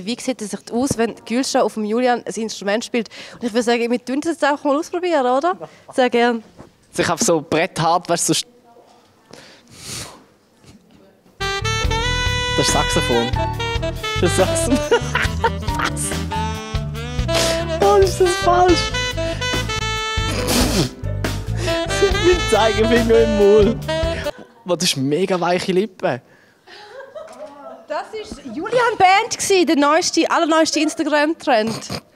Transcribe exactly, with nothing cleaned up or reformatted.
Wie sieht es sich aus, wenn Gülscha auf dem Julian ein Instrument spielt? Und ich würde sagen, wir tun das jetzt auch mal ausprobieren, oder? Sehr gerne. Sich auf so Brett hart, weißt du, so. Das ist Saxophon. Das ist Saxophon. Was? Oh, ist das falsch? Mein Zeigefinger im Mund. Oh, das ist mega weiche Lippen. Das war Julian Band, der neueste, allerneueste Instagram-Trend.